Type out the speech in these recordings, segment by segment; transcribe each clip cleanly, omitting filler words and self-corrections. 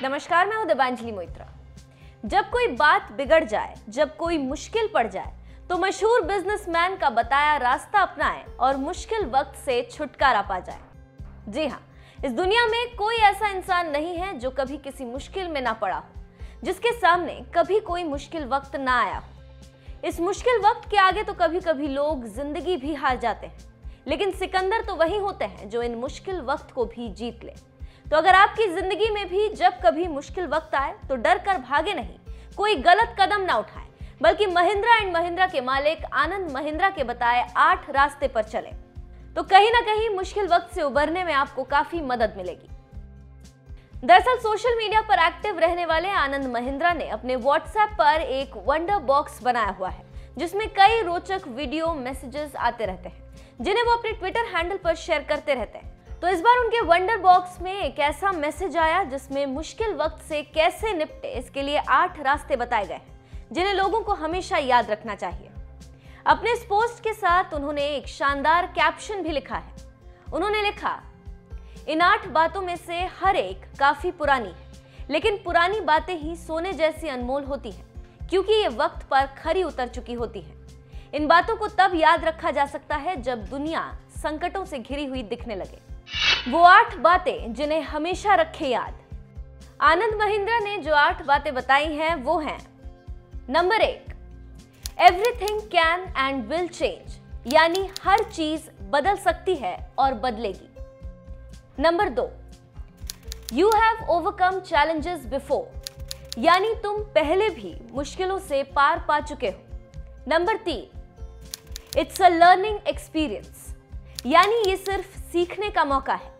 नमस्कार, मैं हूं दिबांजलि मोइत्रा। जब कोई बात बिगड़ जाए, जब कोई मुश्किल पड़ जाए, तो मशहूर बिजनेसमैन का बताया रास्ता अपनाएं और मुश्किल वक्त से छुटकारा पा जाए। जी हां, इस दुनिया में कोई ऐसा इंसान नहीं है जो कभी किसी मुश्किल में ना पड़ा हो, जिसके सामने कभी कोई मुश्किल वक्त ना आया हो। इस मुश्किल वक्त के आगे तो कभी कभी लोग जिंदगी भी हार जाते हैं, लेकिन सिकंदर तो वही होते हैं जो इन मुश्किल वक्त को भी जीत ले। तो अगर आपकी जिंदगी में भी जब कभी मुश्किल वक्त आए तो डर कर भागे नहीं, कोई गलत कदम ना उठाएं, बल्कि महिंद्रा एंड महिंद्रा के मालिक आनंद महिंद्रा के बताए 8 रास्ते पर चलें। तो कहीं ना कहीं मुश्किल वक्त से उबरने में आपको काफी मदद मिलेगी। दरअसल सोशल मीडिया पर एक्टिव रहने वाले आनंद महिंद्रा ने अपने व्हाट्सएप पर एक वंडर बॉक्स बनाया हुआ है, जिसमें कई रोचक वीडियो मैसेजेस आते रहते हैं, जिन्हें वो अपने ट्विटर हैंडल पर शेयर करते रहते हैं। तो इस बार उनके वंडर बॉक्स में एक ऐसा मैसेज आया जिसमें मुश्किल वक्त से कैसे निपटे इसके लिए 8 रास्ते बताए गए हैं, जिन्हें लोगों को हमेशा याद रखना चाहिए। अपने इस पोस्ट के साथ उन्होंने एक शानदार कैप्शन भी लिखा है। उन्होंने लिखा, इन 8 बातों में से हर एक काफी पुरानी है, लेकिन पुरानी बातें ही सोने जैसी अनमोल होती हैं, क्योंकि ये वक्त पर खरी उतर चुकी होती है। इन बातों को तब याद रखा जा सकता है जब दुनिया संकटों से घिरी हुई दिखने लगे। वो 8 बातें जिन्हें हमेशा रखे याद। आनंद महिंद्रा ने जो 8 बातें बताई हैं वो हैं: number 1, everything can and will change, यानी हर चीज बदल सकती है और बदलेगी। Number 2, you have overcome challenges before, यानी तुम पहले भी मुश्किलों से पार पा चुके हो। Number 3, it's a learning experience, यानी ये सिर्फ सीखने का मौका है।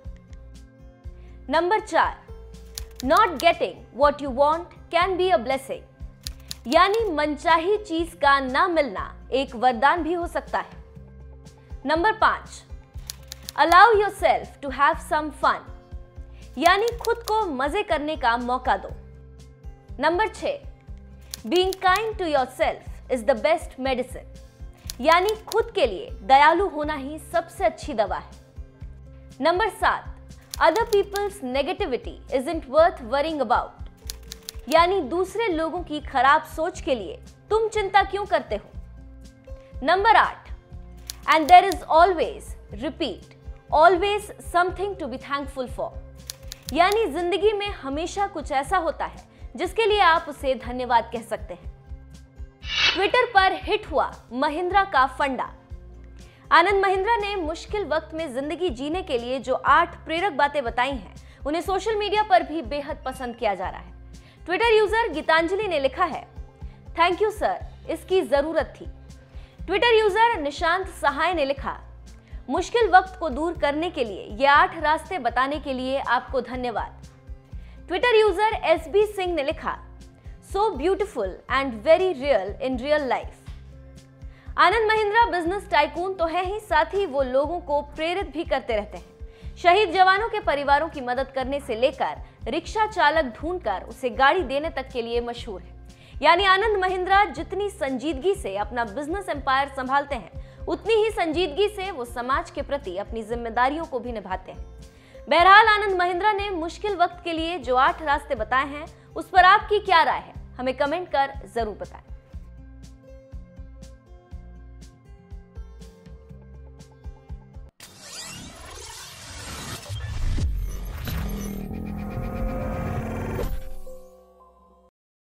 Number 4, not getting what you want can be a blessing, यानी मनचाही चीज का ना मिलना एक वरदान भी हो सकता है। Number 5, allow yourself to have some fun, यानी खुद को मजे करने का मौका दो। Number 6, being kind to yourself is the best medicine, यानी खुद के लिए दयालु होना ही सबसे अच्छी दवा है। Number 7, other people's negativity isn't worth worrying about, यानी दूसरे लोगों की खराब सोच के लिए तुम चिंता क्यों करते हो। Number 8, and there is always, repeat, always something to be thankful for, यानी जिंदगी में हमेशा कुछ ऐसा होता है जिसके लिए आप उसे धन्यवाद कह सकते हैं। ट्विटर पर हिट हुआ महिंद्रा का फंडा। आनंद महिंद्रा ने मुश्किल वक्त में जिंदगी जीने के लिए जो 8 प्रेरक बातें बताई हैं, उन्हें सोशल मीडिया पर भी बेहद पसंद किया जा रहा है। ट्विटर यूजर गीतांजलि ने लिखा है, थैंक यू सर, इसकी जरूरत थी। ट्विटर यूजर निशांत सहाय ने लिखा, मुश्किल वक्त को दूर करने के लिए ये 8 रास्ते बताने के लिए आपको धन्यवाद। ट्विटर यूजर SB सिंह ने लिखा, so beautiful and very real in real life. Anand Mahindra business tycoon तो है ही, साथ ही वो लोगों को प्रेरित भी करते रहते हैं। शहीद जवानों के परिवारों की मदद करने से लेकर रिक्शा चालक ढूंढकर उसे गाड़ी देने तक के लिए मशहूर है। यानी आनंद महिंद्रा जितनी संजीदगी से अपना बिजनेस एम्पायर संभालते हैं, उतनी ही संजीदगी से वो समाज के प्रति अपनी जिम्मेदारियों को भी निभाते हैं। बहरहाल आनंद महिंद्रा ने मुश्किल वक्त के लिए जो 8 रास्ते बताए हैं, उस पर आपकी क्या राय है, हमें कमेंट कर जरूर बताएं।